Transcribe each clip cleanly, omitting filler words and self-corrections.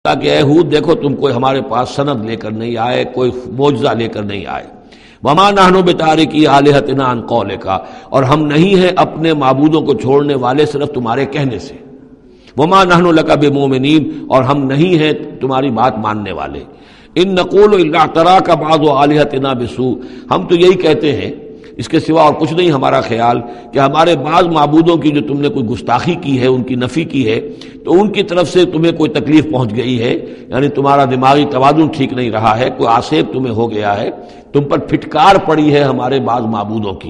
تاکہ اے ہود دیکھو تم کوئی ہمارے پاس سند لے کر نہیں آئے، کوئی معجزہ لے کر نہیں آئے۔ وما نحن بتارکی آلہتنا عن قولک، اور ہم نہیں ہیں اپنے معبودوں کو چھوڑنے والے صرف تمہارے کہنے سے۔ وما نحن لک بمؤمنین، اور ہم نہیں ہیں تمہاری بات ماننے والے۔ ان نقول الا اعتراک بعض آلہتنا بسوء، ہم تو یہی کہتے ہیں، اس کے سوا اور کچھ نہیں ہمارا خیال، کہ ہمارے بعض معبودوں کی جو تم نے کوئی گستاخی کی ہے، ان کی نفی کی ہے، تو ان کی طرف سے تمہیں کوئی تکلیف پہنچ گئی ہے، یعنی تمہارا دماغی توازن ٹھیک نہیں رہا ہے، کوئی آسیب تمہیں ہو گیا ہے، تم پر پھٹکار پڑی ہے ہمارے بعض معبودوں کی۔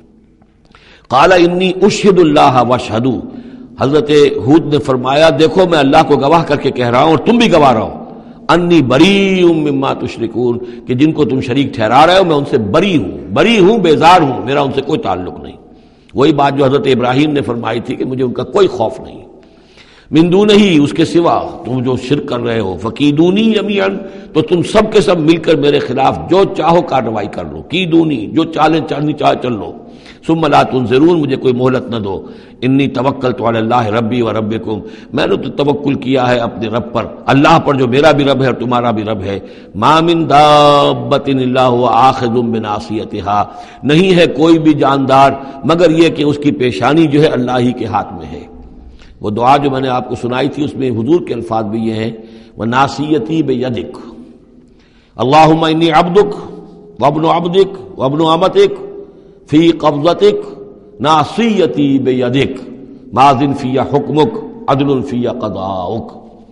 قال انی اشہد اللہ واشہدوا، حضرت ہود نے فرمایا دیکھو میں اللہ کو گواہ کر کے کہہ رہا ہوں اور تم بھی گواہ رہو، انی بریء مما تشرکون، کہ جن کو تم شریک ٹھہرا رہے ہو میں ان سے بری ہوں، بیزار ہوں، میرا ان سے کوئی تعلق نہیں۔ وہی بات جو حضرت ابراہیم نے فرمائی تھی کہ مجھے ان کا کوئی خوف نہیں۔ من دونہ، اس کے سوا تم جو شرک کر رہے ہو، فکیدونی جمیعا، تو تم سب کے سب مل کر میرے خلاف جو چاہو کارروائی کر لو، کیدونی، جو چالیں چلنی چاہے چل لو، ثم لا تنظرون، مجھے کوئی مہلت نہ دو۔ انی توکلت علی اللہ ربی و ربکم، میں نے تو توکل کیا ہے اپنے رب پر، اللہ پر جو میرا بھی رب ہے اور تمہارا بھی رب ہے۔ ما من دابۃ الا هو آخذ بناصیتها، نہیں ہے کوئی بھی جاندار مگر یہ کہ اس کی پیشانی جو ہے اللہ ہی کے ہاتھ میں ہے۔ وہ دعا جو میں نے آپ کو سنائی تھی اس میں حضور کے الفاظ بھی یہ ہیں، وَنَاصِيَتِي بِيَدِكَ اللہم انی عبدک وابن عبدک وابن امتک فی قبضتک ناصیتی بیدک ماض فی حکمک عدل فی قضاؤک۔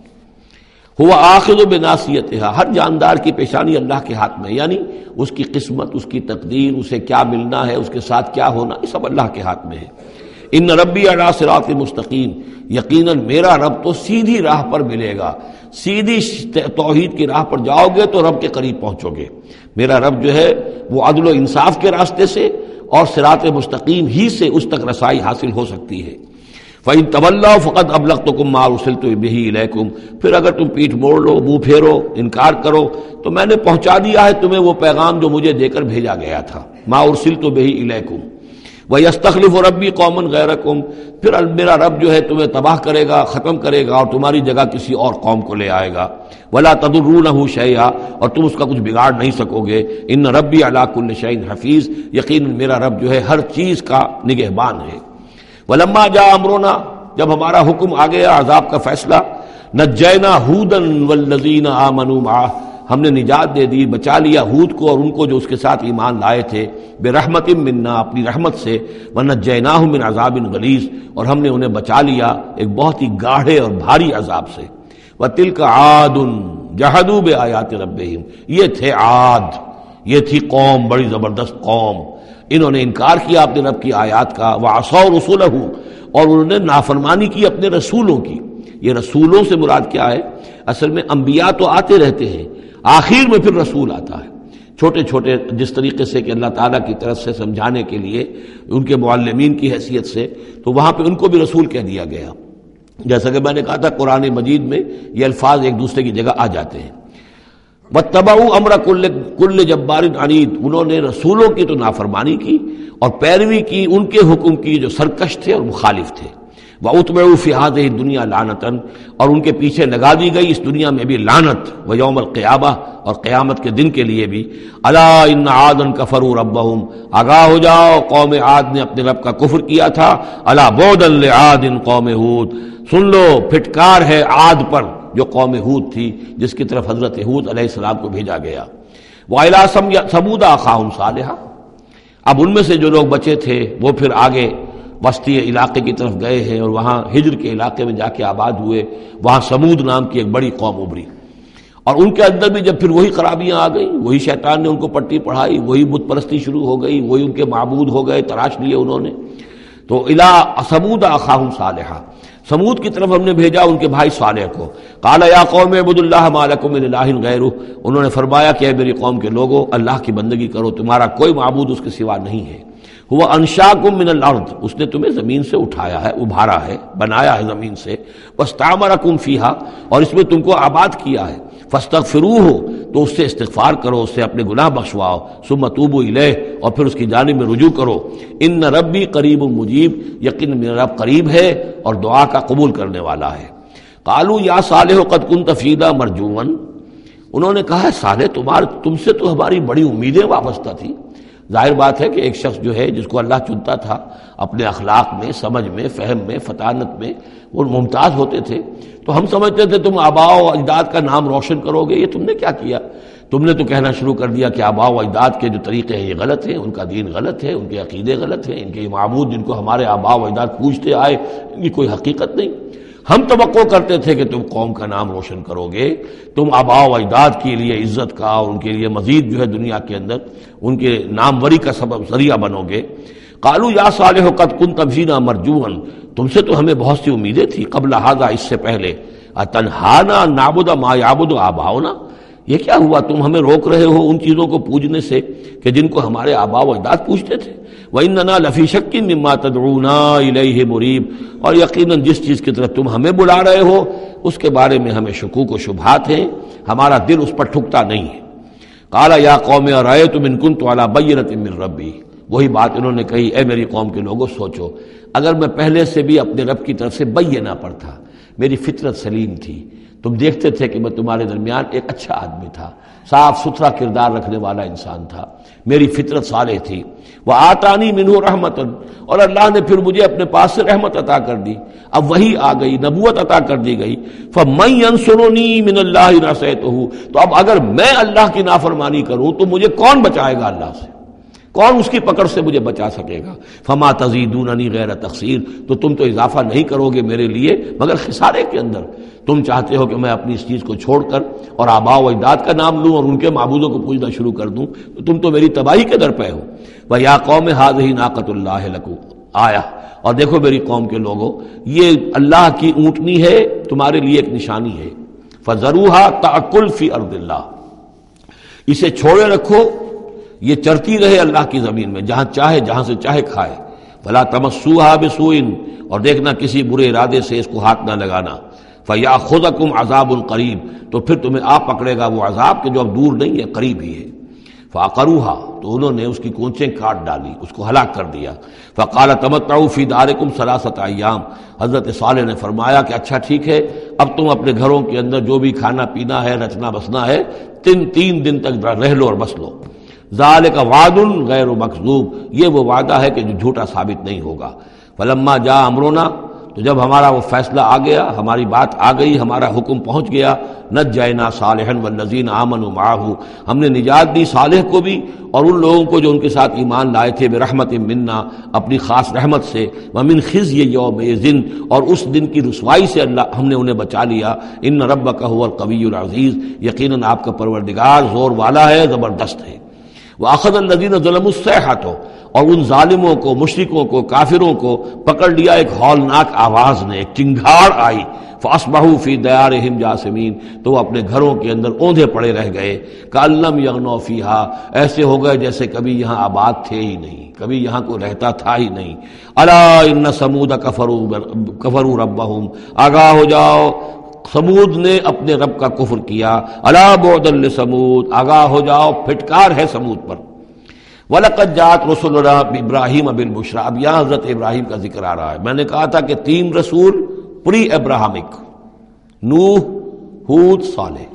ہوا آخذ بناصیتها، ہر جاندار کی پیشانی اللہ کے ہاتھ میں، یعنی اس کی قسمت، اس کی تقدیر، اسے کیا ملنا ہے، اس کے ساتھ کیا ہونا، یہ سب اللہ کے ہاتھ میں ہے۔ ان ربی علی صراط مستقیم، یقیناً میرا رب تو سیدھی راہ پر ملے گا، سیدھی توحید کی راہ پر جاؤ گے تو رب کے قریب پہنچو گے۔ میرا رب جو ہے وہ عدل و انصاف کے راستے سے اور صراط مستقیم ہی سے اس تک رسائی حاصل ہو سکتی ہے۔ فَإِن تَوَلَّوْا فَقَدْ أَبْلَغْتُكُم مَّا أُرْسِلْتُ بِهِ إِلَيْكُمْ، پھر اگر تم پیٹھ موڑ لو، منہ پھیرو، انکار کرو، تو میں نے پہنچا دیا ہے تمہیں وہ پیغام جو مجھے دے کر بھیجا گیا تھا۔ مَا أُرْسِلْتُ بِهِ إِلَيْكُمْ وَيَسْتَخْلِفُ رَبِّي قَوْمًا غَيْرَكُمْ، پھر میرا رب جو ہے تمہیں تباہ کرے گا، ختم کرے گا اور تمہاری جگہ کسی اور قوم کو لے آئے گا۔ وَلَا تَضُرُّونَهُ شَيْئًا، اور تم اس کا کچھ بگاڑ نہیں سکو گے۔ إِنَّ رَبِّي عَلَىٰ كُلِّ شَيْءٍ حَفِيظٌ، یقیناً میرا رب جو ہے ہر چیز کا نگہبان ہے۔ وَلَمَّا جَاءَ أَمْرُنَا، جب ہمارا حکم آ گیا، عذاب کا فیصلہ، نَجَّيْنَا هُودًا وَالَّذِينَ آمَنُوا مَعَهُ، ہم نے نجات دے دی، بچا لیا ہود کو اور ان کو جو اس کے ساتھ ایمان لائے تھے، برحمت منا، اپنی رحمت سے، ونجیناہم من عذاب غلیظ، اور ہم نے انہیں بچا لیا ایک بہت ہی گاڑھے اور بھاری عذاب سے۔ وتلک عاد جحدوا بآیات ربہم، یہ تھے عاد، یہ تھی قوم، بڑی زبردست قوم، انہوں نے انکار کیا اپنے رب کی آیات کا، وعصوا رسولہ، اور انہوں نے نافرمانی کی اپنے رسولوں کی۔ یہ رسولوں سے مراد کیا ہے؟ اصل میں انبیاء تو آتے رہتے ہیں، آخر میں پھر رسول آتا ہے، چھوٹے چھوٹے، جس طریقے سے کہ اللہ تعالیٰ کی طرف سے سمجھانے کے لیے ان کے معلمین کی حیثیت سے، تو وہاں پہ ان کو بھی رسول کہہ دیا گیا۔ جیسا کہ میں نے کہا تھا قرآن مجید میں یہ الفاظ ایک دوسرے کی جگہ آ جاتے ہیں۔ وَاتَّبَعُوا أَمْرَ كُلِّ جَبَّارٍ عَنِيدٍ، انہوں نے رسولوں کی تو نافرمانی کی اور پیروی کی ان کے حکم کی جو سرکش تھے اور مخالف تھے۔ وَأُتْبِعُوا فِي هَذِهِ الدُّنْيَا لَعْنَةً، اور ان کے پیچھے لگا دی گئی اس دنیا میں بھی لعنت، وَيَوْمَ الْقِيَامَةِ، اور قیامت کے دن کے لیے بھی۔ أَلَا إِنَّ عَادًا كَفَرُوا رَبَّهُمْ، آگاہ ہو جاؤ قوم عاد نے اپنے رب کا کفر کیا تھا۔ أَلَا بُعْدًا لِعَادٍ قوم ہود، سن لو پھٹکار ہے عاد پر جو قوم ہود تھی، جس کی طرف حضرت ہود علیہ السلام کو بھیجا گیا۔ وَإِلَىٰ ثَمُودَ أَخَاهُمْ صَالِحًا، اب ان میں سے جو لوگ بچے تھے وہ پھر آگے وسطی علاقے کی طرف گئے ہیں اور وہاں ہجر کے علاقے میں جا کے آباد ہوئے، وہاں سمود نام کی ایک بڑی قوم ابھری، اور ان کے اندر بھی جب پھر وہی خرابیاں آ گئیں، وہی شیطان نے ان کو پٹی پڑھائی، وہی بت پرستی شروع ہو گئی، وہی ان کے معبود ہو گئے، تراش لیے انہوں نے۔ تو الی ثمود اخاہم صالحا، سمود کی طرف ہم نے بھیجا ان کے بھائی صالح کو۔ قال یا قوم اعبدوا اللہ ما لکم من الہ غیرہ، انہوں نے فرمایا کہ اے میری قوم کے لوگو اللہ کی بندگی کرو، تمہارا کوئی معبود اس کے سوا نہیں ہے۔ ہوا انشاکم من الارض، اس نے تمہیں زمین سے اٹھایا ہے، ابھارا ہے، بنایا ہے زمین سے، واستعمرکم فیہا، اور اس میں تم کو آباد کیا ہے، فاستغفروہ، تو اس سے استغفار کرو، اس سے اپنے گناہ بخشواؤ، ثم توبوا الیہ، اور پھر اس کی جانب میں رجوع کرو۔ ان ربی قریب مجیب، یقین میرا رب قریب ہے اور دعا کا قبول کرنے والا ہے۔ قالوا یا صالح قد كنت فینا مرجوا، انہوں نے کہا صالح تم سے تو ہماری بڑی امیدیں وابستہ تھی۔ ظاہر بات ہے کہ ایک شخص جو ہے جس کو اللہ چنتا تھا اپنے اخلاق میں، سمجھ میں، فہم میں، فطانت میں وہ ممتاز ہوتے تھے، تو ہم سمجھتے تھے تم آباء و اجداد کا نام روشن کرو گے۔ یہ تم نے کیا کیا؟ تم نے تو کہنا شروع کر دیا کہ آباء و اجداد کے جو طریقے ہیں یہ غلط ہیں، ان کا دین غلط ہے، ان کے عقیدے غلط ہیں، ان کے معبود جن کو ہمارے آباء و اجداد پوجتے آئے ان کی کوئی حقیقت نہیں۔ ہم توقع کرتے تھے کہ تم قوم کا نام روشن کرو گے، تم آباء و اجداد کے لیے عزت کا اور ان کے لیے مزید جو ہے دنیا کے اندر ان کے ناموری کا سبب ذریعہ بنو گے۔ قالوا یا صالح قد كنت فینا مرجوا، تم سے تو ہمیں بہت سی امیدیں تھی قبل ھذا، اس سے پہلے، اتنہانا نعبد ما یعبد آباؤنا، یہ کیا ہوا تم ہمیں روک رہے ہو ان چیزوں کو پوجنے سے کہ جن کو ہمارے آباء و اجداد پوجتے تھے۔ وَإِنَّنَا لَفِي شَكٍّ مِّمَّا تَدْعُونَا إِلَيْهِ مُرِيبٍ، اور یقیناً جس چیز کی طرف تم ہمیں بلا رہے ہو اس کے بارے میں ہمیں شکوک و شبہات ہیں، ہمارا دل اس پر ٹھکتا نہیں ہے۔ قَالَ يَا قَوْمِ أَرَأَيْتُمْ إِن كُنتُ عَلَىٰ بَيِّنَةٍ مِّن رَّبِّي، وہی بات انہوں نے کہی، اے میری قوم کے لوگوں سوچو، اگر میں پہلے سے بھی اپنے رب کی طرف سے بینہ پر تھا، میری فطرت سلیم تھی، تم دیکھتے تھے کہ میں تمہارے درمیان ایک اچھا آدمی تھا، صاف ستھرا کردار رکھنے والا انسان تھا، میری فطرت صالح تھی، وآتانی منہ رحمۃ، اور اللہ نے پھر مجھے اپنے پاس سے رحمت عطا کر دی، اب وہی آ گئی، نبوت عطا کر دی گئی، فمن ینصرنی من اللہ ان عصیتہ، تو اب اگر میں اللہ کی نافرمانی کروں تو مجھے کون بچائے گا اللہ سے، کون اس کی پکڑ سے مجھے بچا سکے گا؟ فما تزیدوننی غیر تقصیر، تو تم تو اضافہ نہیں کرو گے میرے لیے مگر خسارے کے اندر۔ تم چاہتے ہو کہ میں اپنی اس چیز کو چھوڑ کر اور آباء و اجداد کا نام لوں اور ان کے معبودوں کو پوجنا شروع کر دوں، تو تم تو میری تباہی کے در پہ ہو۔ وَيَا قَوْمِ هَٰذِهِ نَاقَةُ اللَّهِ لَكُمْ آیَةٌ، اور دیکھو میری قوم کے لوگوں، یہ اللہ کی اونٹنی ہے، تمہارے لیے ایک نشانی ہے۔ فَذَرُوهَا تَأْكُلْ فِي أَرْضِ اللَّهِ، اسے چھوڑے رکھو، یہ چرتی رہے اللہ کی زمین میں، جہاں چاہے جہاں سے چاہے کھائے۔ فلا تمسوها بسوء، اور دیکھنا کسی برے ارادے سے اس کو ہاتھ نہ لگانا۔ فیاخذکم عذاب قریب، تو پھر تمہیں آ پکڑے گا وہ عذاب کہ جو اب دور نہیں ہے، قریب ہی ہے۔ فعقروها، تو انہوں نے اس کی کونچیں کاٹ ڈالی، اس کو ہلاک کر دیا۔ فقال تمتعوا فی دارکم ثلاثۃ ایام، حضرت صالح نے فرمایا کہ اچھا ٹھیک ہے، اب تم اپنے گھروں کے اندر جو بھی کھانا پینا ہے، رچنا بسنا ہے، تین دن تک رہ لو اور بس لو۔ ذالک وعد غیر مکذوب، یہ وہ وعدہ ہے کہ جو جھوٹا ثابت نہیں ہوگا۔ فلما جاء امرنا، تو جب ہمارا وہ فیصلہ آ گیا، ہماری بات آ گئی، ہمارا حکم پہنچ گیا، نجینا صالحا والذین آمنوا معہ، ہم نے نجات دی صالح کو بھی اور ان لوگوں کو جو ان کے ساتھ ایمان لائے تھے، برحمت منا، اپنی خاص رحمت سے، ومن خزی یومئذ، اور اس دن کی رسوائی سے اللہ ہم نے انہیں بچا لیا۔ ان ربک هو القوی العزیز، یقیناً آپ کا پروردگار زور والا ہے، زبردست ہے۔ وَأَخَذَ الَّذِينَ ظَلَمُوا الصَّيْحَةُ، اور ان ظالموں کو، مشرکوں کو، کافروں کو پکڑ لیا ایک ہولناک آواز نے، ایک چنگھاڑ آئی۔ فَأَصْبَحُوا فِي دِيَارِهِمْ جَاثِمِينَ، تو وہ اپنے گھروں کے اندر اوندھے پڑے رہ گئے۔ كَأَن لَّمْ يَغْنَوْا فِيهَا، ایسے ہو گئے جیسے کبھی یہاں آباد تھے ہی نہیں، کبھی یہاں کوئی رہتا تھا ہی نہیں۔ أَلَا إِنَّ ثَمُودَ كَفَرُوا رَبَّهُمْ، آگاہ ہو جاؤ، سمود نے اپنے رب کا کفر کیا۔ الا بعدا لثمود، آگاہ ہو جاؤ، پھٹکار ہے سمود پر۔ وَلَقَدْ جَاءَتْ رُسُلُنَا بِإِبْرَاهِيمَ بِالْبُشْرَىٰ، اب یہاں حضرت ابراہیم کا ذکر آ رہا ہے۔ میں نے کہا تھا کہ 3 رسول پری ابراہمک، نوح، ہود، صالح،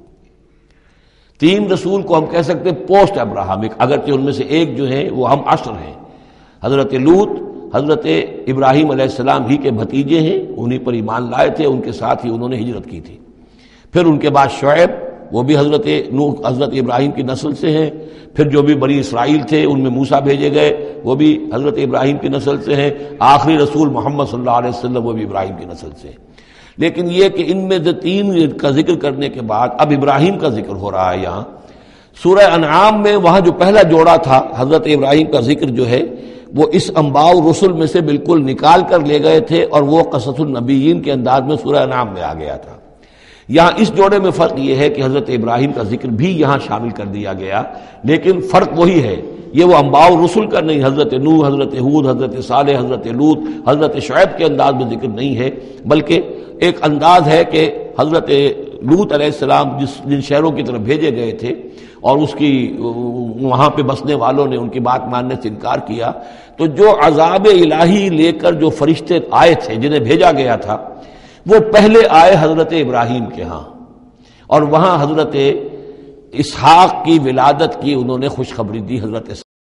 3 رسول کو ہم کہہ سکتے پوسٹ ابراہمک، اگرچہ ان میں سے ایک جو ہیں وہ ہم عصر ہیں۔ حضرت لوط حضرت ابراہیم علیہ السلام ہی کے بھتیجے ہیں، انہی پر ایمان لائے تھے، ان کے ساتھ ہی انہوں نے ہجرت کی تھی۔ پھر ان کے بعد شعیب، وہ بھی حضرت نوح حضرت ابراہیم کی نسل سے ہیں۔ پھر جو بھی بنی اسرائیل تھے ان میں موسیٰ بھیجے گئے، وہ بھی حضرت ابراہیم کی نسل سے ہیں۔ آخری رسول محمد صلی اللہ علیہ وسلم وہ بھی ابراہیم کی نسل سے ہیں۔ لیکن یہ کہ ان میں سے 3 کا ذکر کرنے کے بعد اب ابراہیم کا ذکر ہو رہا ہے یہاں۔ سورہ انعام میں وہاں جو پہلا جوڑا تھا حضرت ابراہیم کا ذکر جو ہے وہ اس انباء رسل میں سے بالکل نکال کر لے گئے تھے، اور وہ قصص النبیین کے انداز میں سورہ انعام میں آ گیا تھا۔ یہاں اس جوڑے میں فرق یہ ہے کہ حضرت ابراہیم کا ذکر بھی یہاں شامل کر دیا گیا، لیکن فرق وہی ہے، یہ وہ انباء رسل کا نہیں، حضرت نوح، حضرت ہود، حضرت صالح، حضرت لوط، حضرت شعیب کے انداز میں ذکر نہیں ہے، بلکہ ایک انداز ہے کہ حضرت لوط علیہ السلام جن شہروں کی طرف بھیجے گئے تھے اور اس کی وہاں پہ بسنے والوں نے ان کی بات ماننے سے انکار کیا، تو جو عذاب الہی لے کر جو فرشتے آئے تھے جنہیں بھیجا گیا تھا، وہ پہلے آئے حضرت ابراہیم کے ہاں، اور وہاں حضرت اسحاق کی ولادت کی انہوں نے خوشخبری دی حضرت